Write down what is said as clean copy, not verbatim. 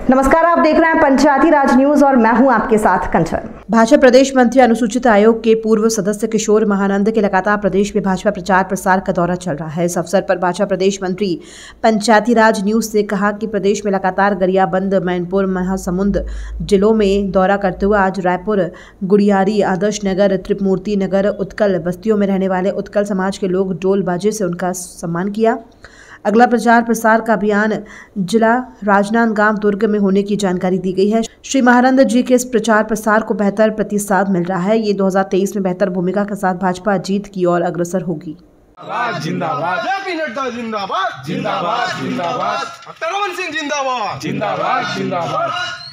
नमस्कार, आप देख रहे हैं पंचायती राज न्यूज और मैं हूं आपके साथ कंचन। भाजपा प्रदेश मंत्री अनुसूचित आयोग के पूर्व सदस्य किशोर महानंद के लगातार प्रदेश में भाजपा प्रचार प्रसार का दौरा चल रहा है। इस अवसर पर भाजपा प्रदेश मंत्री पंचायती राज न्यूज से कहा कि प्रदेश में लगातार गरियाबंद, मैनपुर, महासमुंद जिलों में दौरा करते हुए आज रायपुर, गुड़ियारी, आदर्श नगर, त्रिपुमूर्ति नगर, उत्कल बस्तियों में रहने वाले उत्कल समाज के लोग ढोल बाजे से उनका सम्मान किया। अगला प्रचार प्रसार का अभियान जिला राजनांदगांव दुर्ग में होने की जानकारी दी गई है। श्री महानंद जी के इस प्रचार प्रसार को बेहतर प्रतिसाद मिल रहा है। ये 2023 में बेहतर भूमिका के साथ भाजपा जीत की ओर अग्रसर होगी। जिंदाबाद, नड्डा जिंदाबाद, जिंदाबाद, जिंदाबाद, रमन सिंह जिंदाबाद, जिंदाबाद, जिंदाबाद।